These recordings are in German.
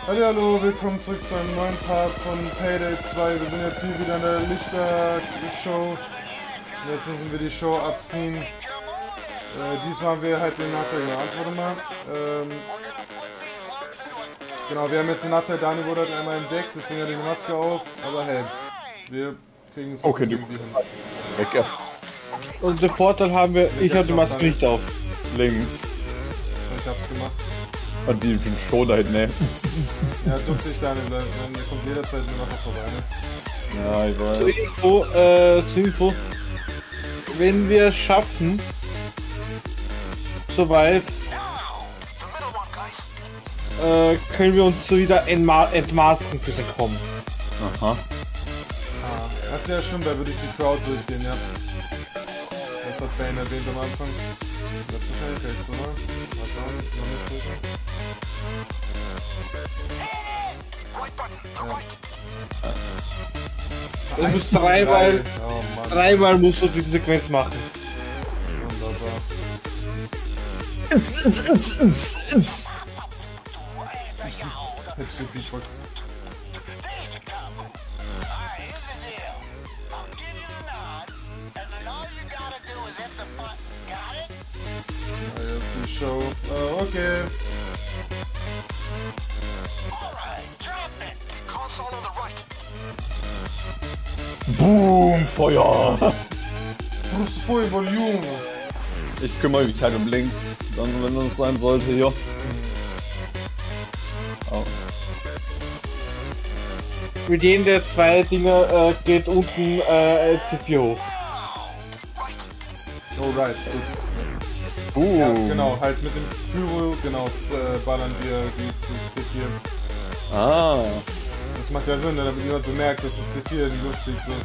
Hallo, willkommen zurück zu einem neuen Part von Payday 2. Wir sind jetzt hier wieder in der Lichtershow. Jetzt müssen wir die Show abziehen. Diesmal haben wir halt den Nachteil gemacht. Warte mal. Genau, wir haben jetzt den Nachteil, Dani wurde halt einmal entdeckt, deswegen hat er die Maske auf. Aber hey, wir kriegen es okay, irgendwie hin. Weg, ja. Und den Vorteil haben wir, ich habe die Maske nicht auf. Links. Ich hab's gemacht. Und die Showlight, ne? Ja, duck dich, Dani, der kommt jederzeit nur noch vorbei, ne? Ja, ich weiß. Zur Info, wenn wir es schaffen, soweit, können wir uns so wieder entmasken für den Com. Aha. Das ist ja stimmt, da würde ich die Crowd durchgehen, ja. Das hat Bane erwähnt am Anfang. Das ist wahrscheinlich recht, so, ne? Mal schauen, noch nicht gucken. Du musst dreimal Oh Mann, musst du diese Sequenz machen. wunderbar. Jetzt steht Beatbox. Ja, jetzt die Show. Oh, okay. Boom, Feuer! Brust voll Volume. Ich kümmere mich halt um links. Dann, wenn es sein sollte, hier. Oh. Mit jedem der zwei Dinger geht unten C4 hoch. Oh, right, gut. Ja, genau, halt mit dem Pyro, genau, ballern wir die C4. Ah. Das macht ja Sinn, damit niemand bemerkt, dass das C4 in die Luft fliegt, so.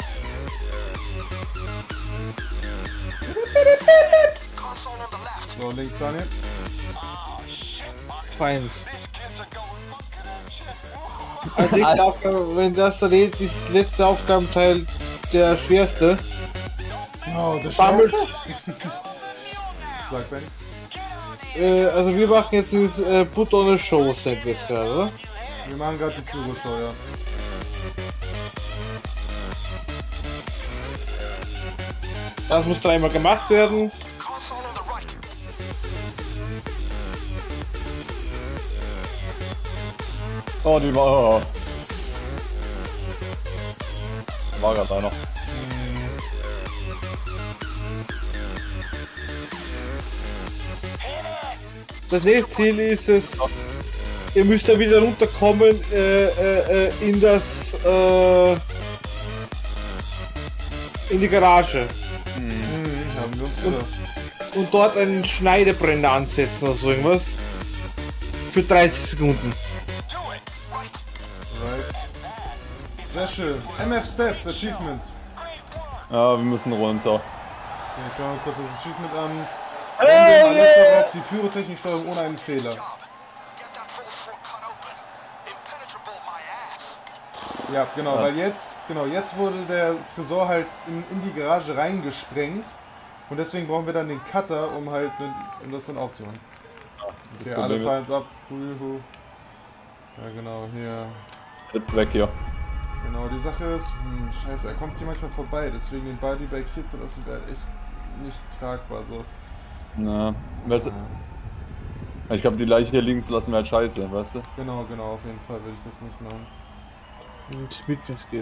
So, links, Daniel. Feind. Als nächste Aufgabe, wenn das daneben ist, letzte Aufgabenteil der schwerste. Oh, das Sammelt. Sag Ben. Also wir machen jetzt dieses Put on a Show Set jetzt gerade, oder? Wir machen gerade die Pyro-Show, ja. Das muss dreimal gemacht werden. Oh, die war. War gerade einer. Das nächste Ziel ist es, ihr müsst da wieder runterkommen in das in die Garage Haben wir uns gedacht. und dort einen Schneidebrenner ansetzen oder so irgendwas. Für 30 Sekunden. Right. Sehr schön. MF Step, Achievement. Ja, wir müssen runter. Okay, schauen wir kurz das Achievement an. Alles erlaubt, die Pyrotechniksteuerung ohne einen Fehler. Ja, genau, weil jetzt wurde der Tresor halt in die Garage reingesprengt. Und deswegen brauchen wir dann den Cutter, um halt um das dann aufzumachen. Okay, alle fallen's ab. Huihu. Ja, genau, hier. Jetzt weg hier. Genau, die Sache ist, scheiße, er kommt hier manchmal vorbei, deswegen den Bodybag hier zu lassen wäre halt echt nicht tragbar, so. Na, weißt du, ich glaube, die Leiche hier liegen zu lassen wäre halt scheiße, weißt du? Genau, auf jeden Fall würde ich das nicht machen. Und mit, wenn es geht.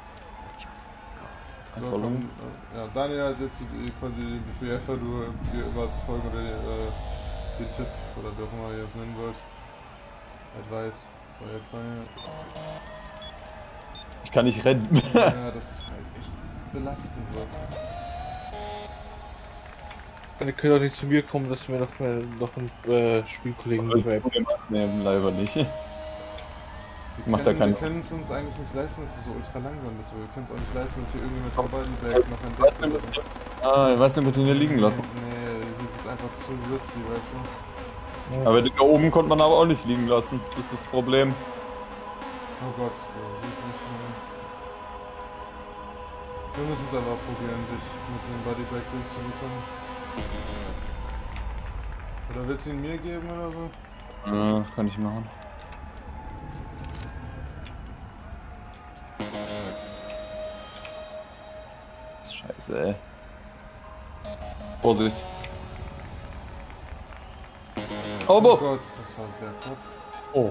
So, komm, ja, Daniel hat jetzt quasi den Befehl, einfach nur dir überall zu folgen oder den Tipp oder wie auch immer ihr es nennen wollt. Advice. So, jetzt Daniel. Ich kann nicht rennen. Ja, das ist halt echt belastend so. Ihr könnt auch nicht zu mir kommen, dass mir noch einen Spielkollegen dabei. Nee, leider nicht. Wir können es uns eigentlich nicht leisten, dass du so ultra langsam bist, aber wir können es auch nicht leisten, dass hier irgendjemand mit Bodybag noch entdeckt wird. Ah, ich weiß nicht, ob wir den hier liegen lassen. Nee, hier ist es einfach zu risky, weißt du. Aber den da oben konnte man aber auch nicht liegen lassen. Das ist das Problem. Oh Gott, der sieht mich. Wir müssen es aber probieren, dich mit dem Bodybag durchzubekommen. Oder willst du ihn mir geben oder so? Ja, kann ich machen. Scheiße, ey. Vorsicht. Oh Bob! Gott, das war sehr knapp. Oh.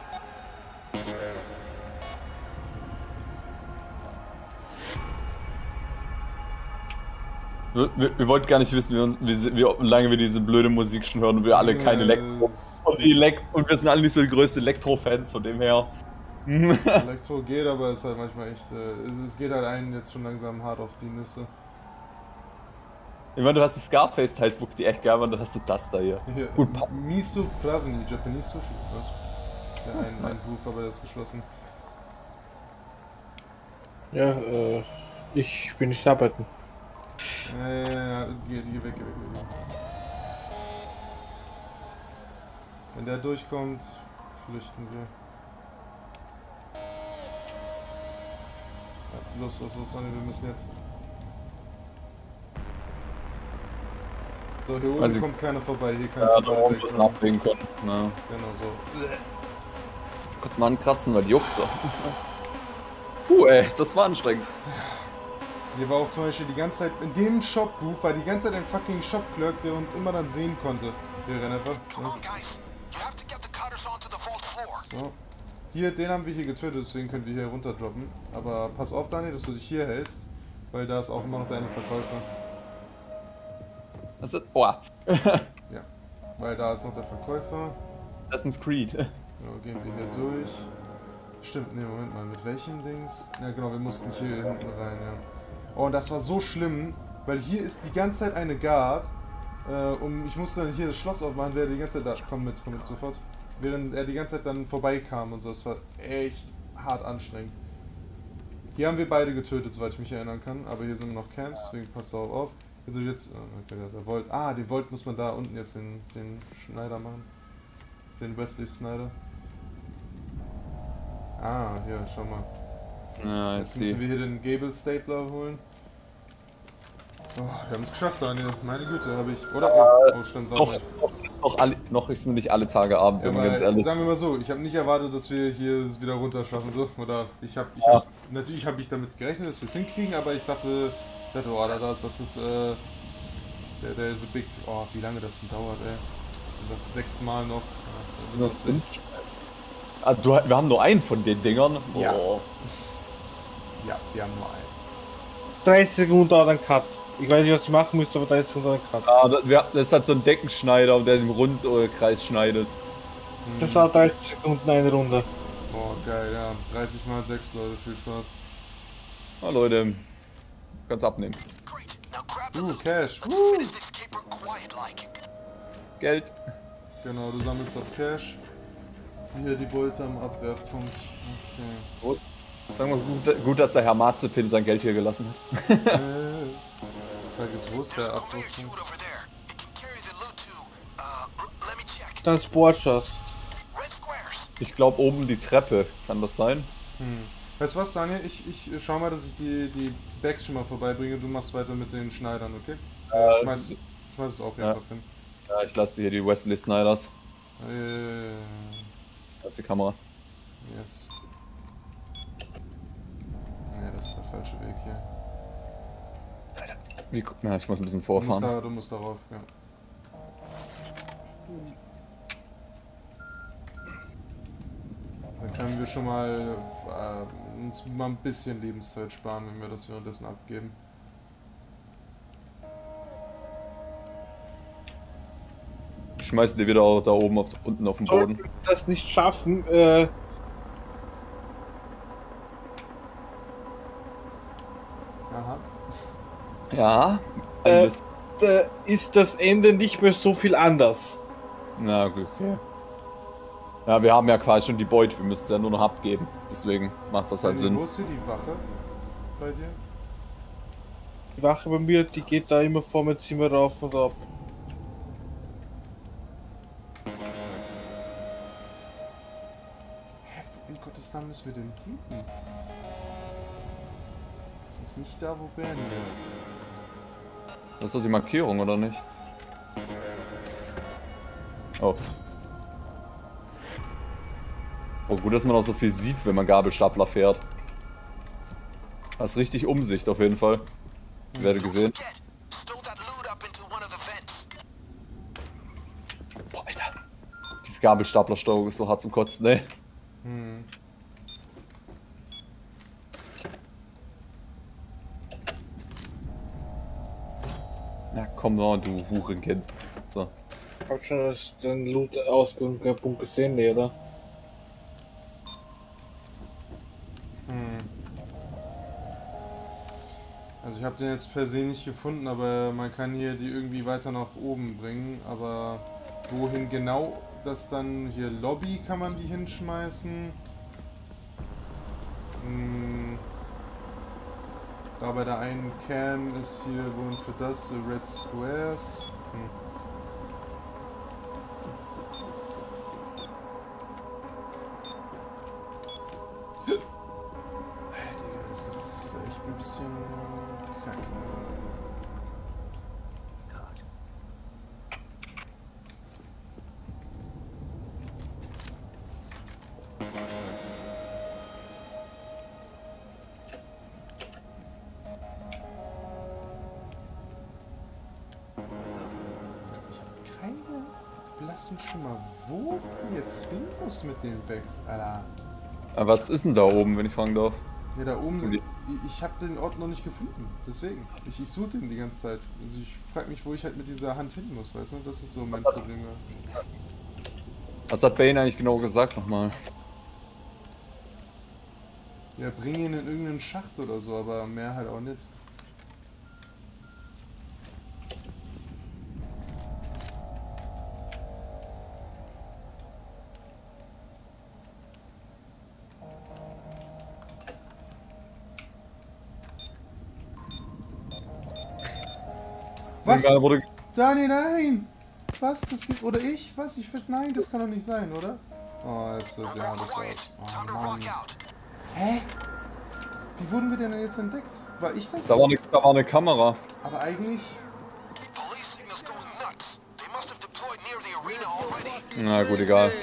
Wir wollten gar nicht wissen, wie lange wir diese blöde Musik schon hören und wir alle keine Elektro. Und wir sind alle nicht so die größten Elektro-Fans, von dem her. Elektro geht, aber es ist halt manchmal echt. Es geht halt einen jetzt schon langsam hart auf die Nüsse. Ich meine, du hast die Scarface-Teilsbook, die echt geil waren, dann hast du das da hier. Gut, Miso Pravni, Japanese Sushi. Was? Ja, ein Booth, aber der ist geschlossen. Ja, ich bin nicht arbeiten. Geh weg. Wenn der durchkommt, flüchten wir. Ja, los, Sonny, wir müssen jetzt. So, hier oben also, kommt keiner vorbei, hier kann ich da oben müssen ablegen können. Ja. Genau so. Kurz mal ankratzen, weil die juckt so. Ey, das war anstrengend. Hier war auch zum Beispiel die ganze Zeit, in dem Shop-Booth war die ganze Zeit ein fucking Shop-Clerk, der uns immer dann sehen konnte. Wir rennen einfach. So. Hier, den haben wir hier getötet, deswegen können wir hier runter droppen. Aber pass auf, Daniel, dass du dich hier hältst, weil da ist auch immer noch deine Verkäufer. Was ist das? Oh. Ja, weil da ist noch der Verkäufer. Assassin's Creed. So, gehen wir hier durch. Stimmt, ne, Moment mal, mit welchem Dings? Ja genau, wir mussten hier hinten rein, ja. Oh, und das war so schlimm, weil hier ist die ganze Zeit eine Guard. Ich musste dann hier das Schloss aufmachen, der die ganze Zeit da. Komm mit sofort. Während er die ganze Zeit dann vorbeikam und so. Das war echt hart anstrengend. Hier haben wir beide getötet, soweit ich mich erinnern kann. Aber hier sind noch Camps, deswegen passt darauf auf. Jetzt, okay, der Volt. Ah, den Volt muss man da unten jetzt den Schneider machen. Den Wesley Snyder. Ah, hier, schau mal. Ja, jetzt müssen wir hier den Gable Stapler holen. Oh, wir haben es geschafft, Daniel. Meine Güte, habe ich. Oder? Oh, stimmt. Noch sind nicht alle Tage Abend, wenn man ganz ehrlich. Sagen wir mal so, ich habe nicht erwartet, dass wir hier es wieder runter schaffen. So. Oder natürlich habe ich damit gerechnet, dass wir es hinkriegen, aber ich dachte, oh, das ist der ist so big. Oh, wie lange das denn dauert, ey. Und das 6 Mal noch. Ja, das ist lustig. Wir haben nur einen von den Dingern. Ja. Ja, wir haben nur einen. 30 Sekunden dauert ein Cut. Ich weiß nicht, was ich machen müsste, aber 30 Sekunden dauert ein Cut. Das ist halt so ein Deckenschneider, der im Rundkreis schneidet. Das dauert 30 Sekunden eine Runde. Oh, geil, ja. 30 mal 6, Leute, viel Spaß. Na Leute, kannst abnehmen. Cash. Geld. Genau, du sammelst auf Cash. Hier die Beute am Abwerfpunkt. Okay. Sagen wir gut, dass der Herr Marzipin sein Geld hier gelassen hat. Frage ist, wo ist der Abwurfpunkt? Das Sportschaft. Ich glaube oben die Treppe. Kann das sein? Weißt du was, Daniel? Ich schau mal, dass ich die Bags schon mal vorbeibringe. Du machst weiter mit den Schneidern, okay? Schmeiß es auch einfach hin. Ja, ich lasse dir hier die Wesley Snyders. Das ist die Kamera. Yes. Ja, das ist der falsche Weg hier. Ja, ich muss ein bisschen vorfahren. Du musst darauf, ja. Dann können wir schon mal uns mal ein bisschen Lebenszeit sparen, wenn wir das währenddessen abgeben. Ich schmeiße dir wieder da oben unten auf den Boden. Sollten wir das nicht schaffen, Aha. Ja. Ist das Ende nicht mehr so viel anders. Na gut, okay. Ja, wir haben ja quasi schon die Beute, wir müssen es ja nur noch abgeben. Deswegen macht das halt Sinn. Wo ist hier die Wache bei dir? Die Wache bei mir, die geht da immer vor mein Zimmer rauf und ab. Hä, in Gottes Namen müssen wir denn hinten? Das ist nicht da, wo Bernie ist. Das ist doch die Markierung, oder nicht? Oh. Oh, gut, dass man auch so viel sieht, wenn man Gabelstapler fährt. Das ist richtig Umsicht auf jeden Fall. Ich werde gesehen. Boah, Alter. Diese Gabelstaplersteuerung ist so hart zum Kotzen, ne? Hm. Na komm mal, du Hurenkind. So. Hab schon den Loot-Ausgangspunkt gesehen, nee, oder? Hm. Also ich habe den jetzt per se nicht gefunden, aber man kann hier die irgendwie weiter nach oben bringen. Aber wohin genau das dann hier Lobby kann man die hinschmeißen? Hm. Da bei der einen Cam ist hier wohl für das Red Squares. Hm. Digga, das ist echt ein bisschen kacke. Ich habe keine blassen Schimmer, wo jetzt hin muss mit den Bags, Alter. Aber was ist denn da oben, wenn ich fragen darf? Ja, da oben sind. Ich habe den Ort noch nicht gefunden, deswegen. Ich suche den die ganze Zeit. Also ich frage mich, wo ich halt mit dieser Hand hin muss, weißt du? Das ist so mein Problem. Was hat Bane eigentlich genau gesagt nochmal? Ja, bring ihn in irgendeinen Schacht oder so, aber mehr halt auch nicht. Was? Daniel, nein! Was? Das geht. Oder ich? Was? Ich finde. Nein, das kann doch nicht sein, oder? Oh, jetzt ist ja, das war's. Oh Mann. Hä? Wie wurden wir denn jetzt entdeckt? War ich das? Da war eine Kamera. Aber eigentlich. Na gut, egal.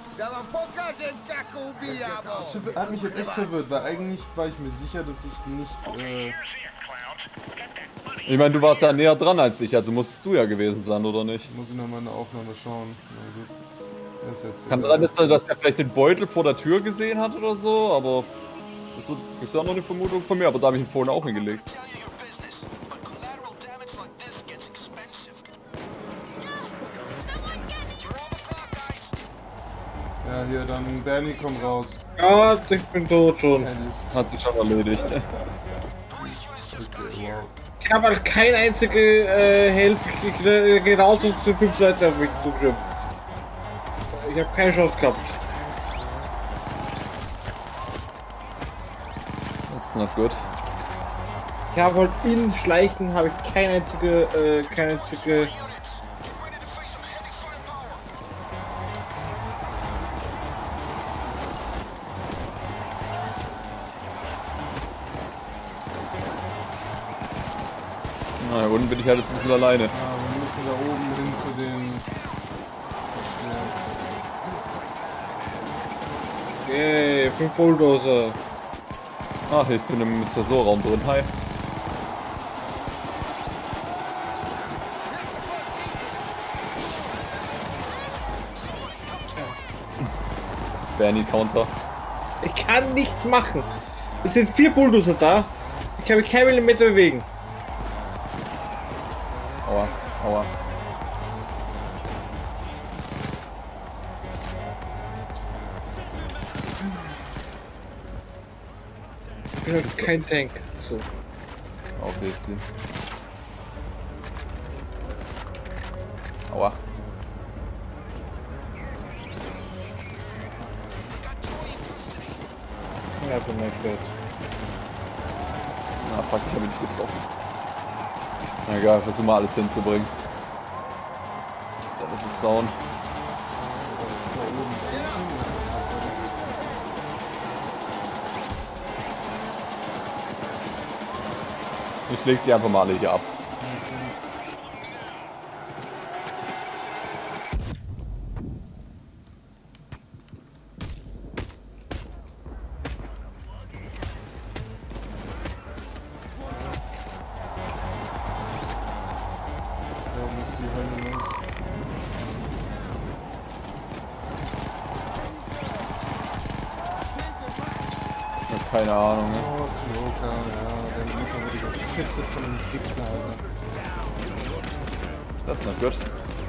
Das hat mich jetzt echt verwirrt, weil eigentlich war ich mir sicher, dass ich nicht. Ich meine, du warst ja näher dran als ich, also musstest du ja gewesen sein, oder nicht? Muss ich nochmal in der Aufnahme schauen. Na gut. Das ist jetzt Kann sein, dass der vielleicht den Beutel vor der Tür gesehen hat oder so, aber das ist ja noch eine Vermutung von mir, aber da habe ich ihn vorhin auch hingelegt. Ja, hier, dann Bernie, komm raus. Ja, ich bin tot schon. Hat sich schon erledigt. Okay, wow. Ich habe halt keine einzige Hilfe, genauso zu 5 Seiten auf mich zugestimmt. Ich habe keine Chance gehabt. That's not good. Ich habe halt in Schleichen habe ich keine einzige. Na, unten bin ich halt jetzt ein bisschen alleine. Ja, wir müssen da oben hin zu den. Okay, 5 Bulldozer. Ach, ich bin im Tresorraum drin. Hi. Bernie Counter. Ich kann nichts machen. Es sind 4 Bulldozer da. Ich kann mich keinen Millimeter bewegen. Aua, aua. Ich bin halt kein Tank. So. Obviously. Aua. Ja, bin ich gehört. Na fuck, ich habe ihn nicht getroffen. Na egal, versuch mal alles hinzubringen. Das ist down. Ich leg die einfach mal alle hier ab. keine Ahnung. Ne? Oh, Knoka, ja, der muss aber wieder gefestet von dem Wichser, Alter. That's not good.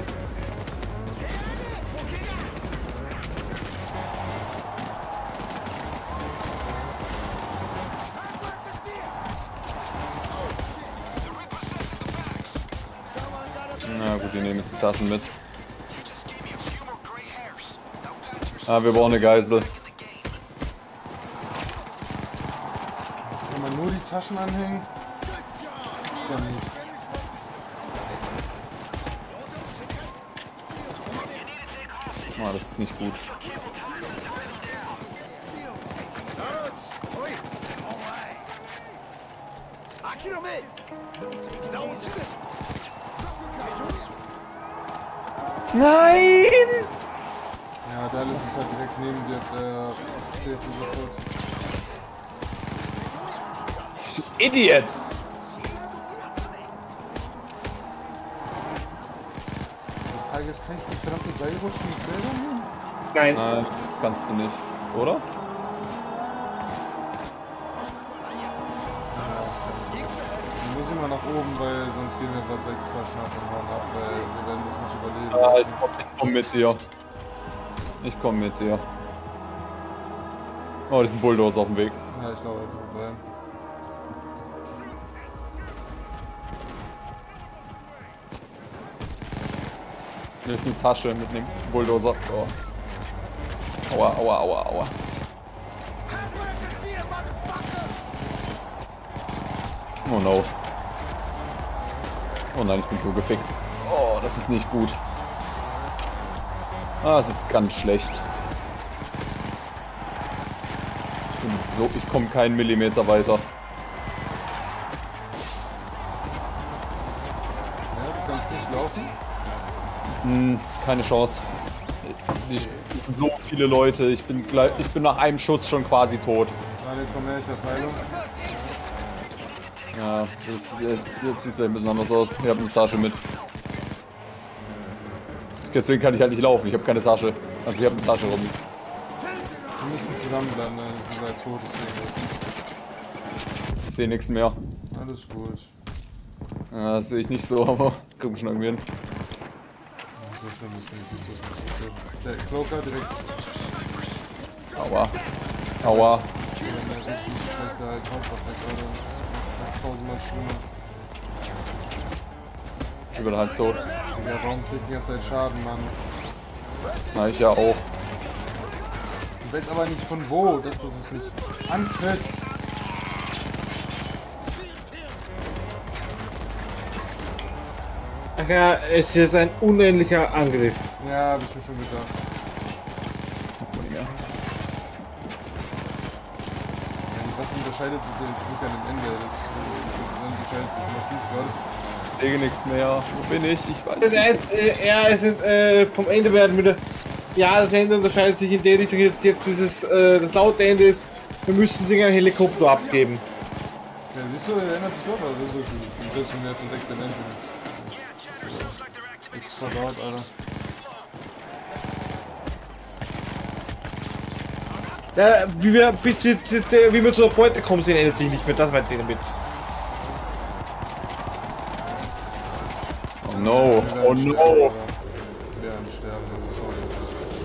Na gut, die nehmen jetzt die Taschen mit. Ah, wir brauchen eine Geisel. Kann man nur die Taschen anhängen? Das gibt's ja nicht. Ah, das ist nicht gut. Nein! Ja, Dallas ist halt direkt neben dir, der zählt sofort. Du Idiot! Die Frage ist, kann ich die verdammte Seilrutsche nicht selber nehmen? Nein. Nein, kannst du nicht, oder? Dann muss ich mal nach oben, weil sonst gehen wir etwa 6 Taschen ab und hauen ab, weil wir werden das nicht überleben. Ja, ich komm mit dir. Ich komm mit dir. Oh, das ist ein Bulldozer auf dem Weg. Ja, ich glaube einfach vorbei. Hier ist eine Tasche mit einem Bulldozer. Oh. Aua, aua, aua, aua. Oh no. Oh nein, ich bin so gefickt. Oh, das ist nicht gut. Ah, es ist ganz schlecht. Ich komme keinen Millimeter weiter. Ja, du kannst nicht laufen. Keine Chance. Es sind so viele Leute. Ich bin nach einem Schuss schon quasi tot. Daniel, komm her, ich hab Heilung. Ja, jetzt sieht es ein bisschen anders aus. Ich habe eine Tasche mit. Deswegen kann ich halt nicht laufen. Ich habe keine Tasche. Also ich habe eine Tasche rum. Wir müssen zusammenbleiben, dann ist sie halt tot, deswegen Ich sehe nichts mehr. ist alles gut. Ja, das sehe ich nicht so, aber kriegen wir schon irgendwie hin. So schlimm ist es nicht, so schlimm. Der Cloaker direkt. Aua. Aua. Wenn der richtig schlechte halt Hauptwaffe gerade ist, ist halt tausendmal schlimmer. Ich bin halt tot. Digga, warum kriegt die ganze Zeit Schaden, Mann? Na, ich ja auch. Du weißt aber nicht von wo, dass du es nicht ankriegst. Ach ja, es ist jetzt ein unendlicher Angriff. Ja, hab ich mir schon gedacht. Was unterscheidet sich jetzt nicht an dem Ende? Das unterscheidet sich massiv gerade. Ich sehe nichts mehr. Wo bin ich? Ich weiß nicht. Ja, es ist vom Ende werden wieder. Ja, das Ende unterscheidet sich in der Richtung jetzt bis es das laute Ende ist. Wir müssten sich einen Helikopter abgeben. Ja, siehst du, der ändert sich doch, aber so viel. Ich bin schon mehr entdeckt, der Mensch jetzt. Nichts verbaut, Alter. Ja, wie wir zur Beute kommen, sind ändert sich nicht mehr. Das meint ihr damit. Oh no. Oh no. Wir werden sterben, das ist so jetzt.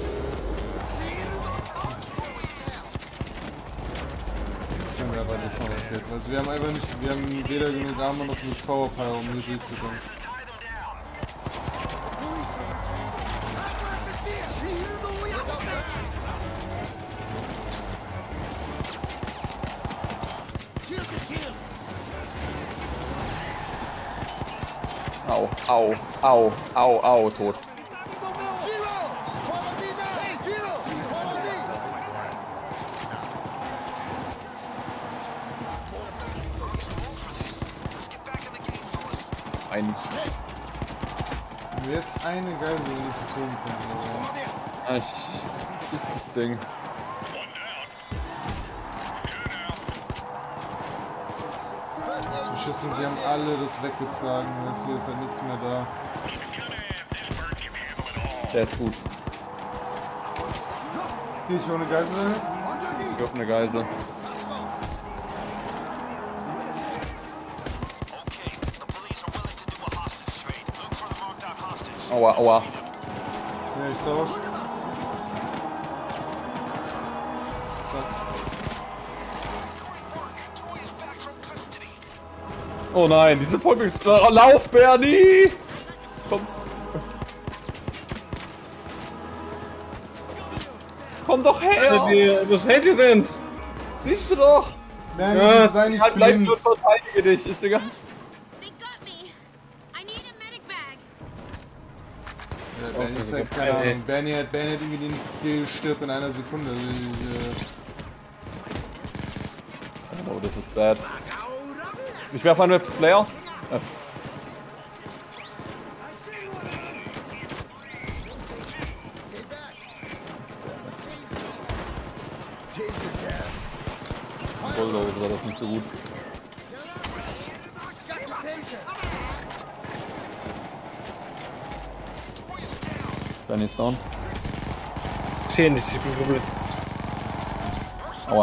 Können wir aber nicht verraten. Also wir haben einfach nicht, wir haben weder genug Armor noch genug Powerpower, um hier durchzukommen. Au, au, au, au, au, tot. Ein. Wenn wir jetzt eine Geisel wenigstens holen können, Das ist das Ding. das ist beschissen, die haben alle das weggetragen, jetzt hier ist halt nichts mehr da. Der ist gut. Hier, ich hole eine Geisel. Ich hab eine Geisel. Aua, aua. Ja, ich tausch. Zack. Oh nein, diese Vollbüchse. Lauf, Bernie! Kommt's. Komm doch her! Was hält ihr denn? Siehst du doch! Bernie, Ja, sei nicht Bleib blind. nur und verteidige dich, ist egal. They got me. I need a medic bag. Ja, Bernie ist halt, keine Ahnung. Bernie hat irgendwie den Skill, stirbt in einer Sekunde. Oh, das ist bad. Ich werfe einen mit Flare. Bulldozer war das nicht so gut. Benny ist down. Ich sehe nicht, ich bin komplett. Aua.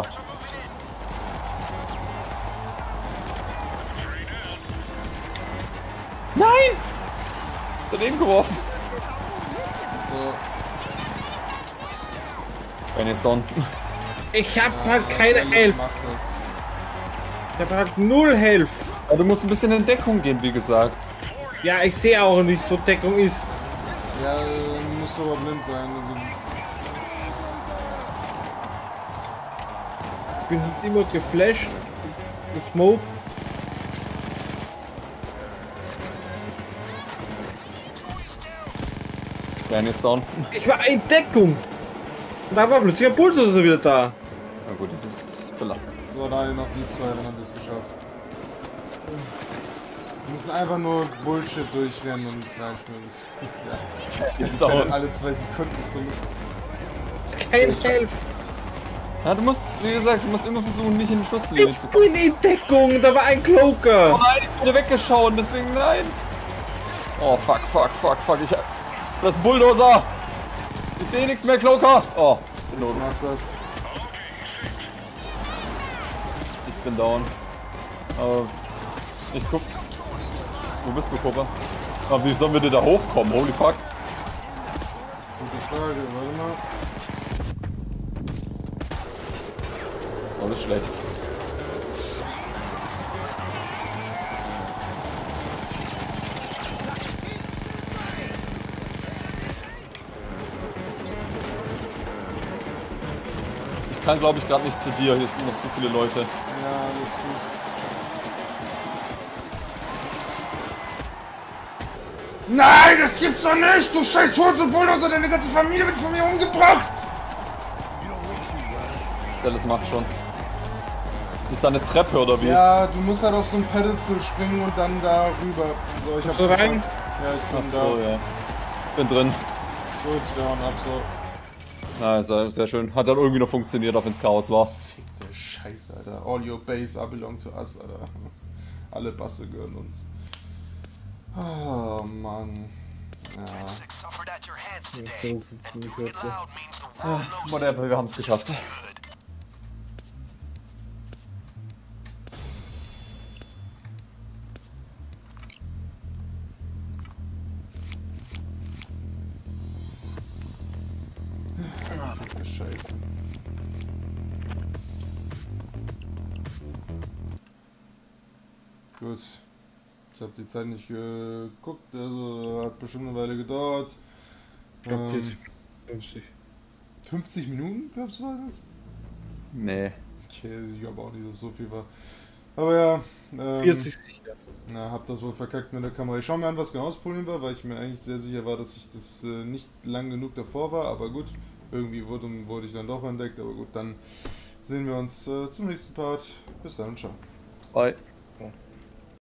Nein! Daneben geworfen. So. Benny ist down. Ich hab halt keine Alice Health. macht das. Ich hab halt null Health. Aber du musst ein bisschen in Deckung gehen, wie gesagt. Ja, ich sehe auch nicht, wo Deckung ist. Ja, muss aber blind sein. Also, Ich bin immer geflasht. Gesmoked. Benny ist down. Ich war in Deckung. Und da war plötzlich ein Bulldozer wieder da. Na gut, das ist belastend. so, da noch die zwei, dann haben wir es geschafft. Wir müssen einfach nur Bullshit durchrennen und es reinschmeißen. Ja. Ist Wenn down. alle 2 Sekunden ist so lustig. Kein Health. Ja, du musst, wie gesagt, du musst immer versuchen, nicht in die Schusslinie Ich zu kommen. bin in Deckung. Da war ein Oh Cloaker. nein, ich wurde weggeschaut, deswegen nein. Oh, fuck, fuck, fuck, fuck. Das ist ein Bulldozer. Ich sehe nichts mehr, Cloaker. Oh, ich bin tot. Mach das. Ich bin down. Aber ich guck. Wo bist du, Cooper? Aber wie sollen wir denn da hochkommen? Holy fuck. Gute Frage, warte mal. Alles schlecht. Ich kann, glaube ich, gerade nicht zu dir. Hier sind noch zu viele Leute. Ja, alles gut. Nein, das gibt's doch nicht! Du scheiß Hund und Bulldozer, deine ganze Familie wird von mir umgebracht! Das macht schon. Ist da eine Treppe oder wie? Ja, du musst halt auf so ein Pedestal springen und dann da rüber. So, ich hab's du rein? geschafft. Ja, ich bin Achso, da. ja. Bin drin. Gut, down, ab so. Na, sehr, sehr schön. Hat dann irgendwie noch funktioniert, auch wenn's Chaos war. Fick der Scheiß, Alter. All your base are belong to us, Alter. Alle Basse gehören uns. Oh, Mann. Ja. Whatever, wir haben's geschafft. Fick der Scheiße. Gut. Ich habe die Zeit nicht geguckt, also hat bestimmt eine Weile gedauert. Ich glaub 40, 50. 50 Minuten, glaubst du, war das? Nee. Okay, ich glaube auch nicht, dass es so viel war. Aber ja, 40 sicher. na, hab das wohl verkackt mit der Kamera. Ich schau mir an, was genau das Problem war, weil ich mir eigentlich sehr sicher war, dass ich das nicht lang genug davor war, aber gut, irgendwie wurde ich dann doch entdeckt, aber gut, dann sehen wir uns zum nächsten Part. Bis dann, ciao. Bye.